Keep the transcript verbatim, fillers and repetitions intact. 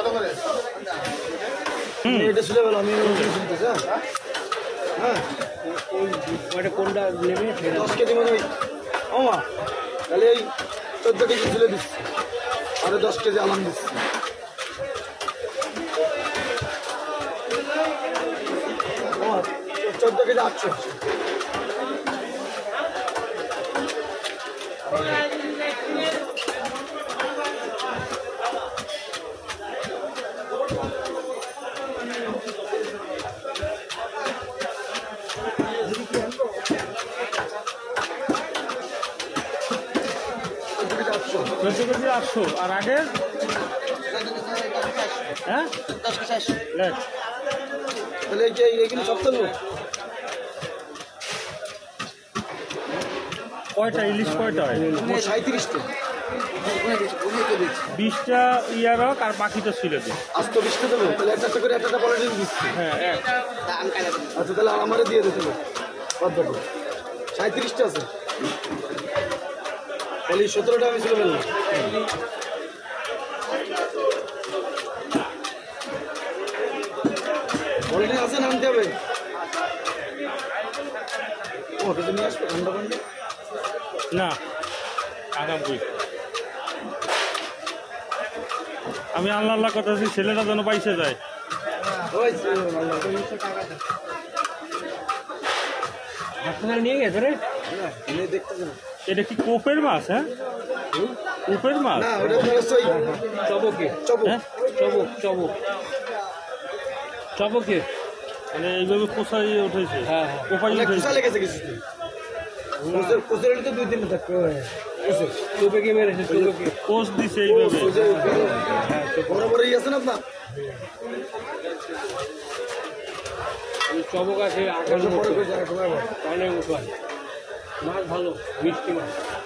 এটা ছিল বলো আমি শুনতেছি হ্যাঁ ওইটা কোনটা নেবে দশ কেজি মানে ও মা তাহলে এই চোদ্দ কেজি তুলে দিচ্ছি আরো দশ কেজি আলাম দিচ্ছি চোদ্দ কেজি আটশো চোদ্দ কেজি আটশো আর আগে হ্যাঁ দশ কেজি আটশো লেট তাহলে এইগুলো সব তো কয়টা ইলিশ কয়টা হয় সাঁত্রিশটা বিশটা ইয়ার হোক আর বাকিটা ছিল দিন আজ তো বিশটা দেবো তাহলে একটা একটা করে একটা পলিটিক্স দিচ্ছি হ্যাঁ এক আচ্ছা তাহলে আমারও দিয়ে দিতে হবে পদ্মটা সাঁত্রিশটা আছে তাহলে সতেরোটা আমি ছিল বললাম পলিটিক্স আছে না আনতে হবে ও কিছু নিয়ে আসবে ঠান্ডা পান্ডা না আগামী আমি আল্লাহ আল্লাহ কথা আছি ছেলেটা যেন পাইছে যায় নিয়ে গেছে রে দেখতে এটা কি কোপের মাছ হ্যাঁ কোপের মাছ না ওটা চবকে চবক চবক চবক চবকে মানে এইভাবে কোথায় উঠেছে হ্যাঁ কোপাই উঠেছে লেগেছে কিছু কোচের তো দুই তিনটা থাকবে চবকে মেরেছে চবকে কোচ দিছে এইভাবে বড় বড় ই আছে না আপনার চবক আছে আকাশ অনেক উপায় মাছ ভালো মিষ্টি মাছ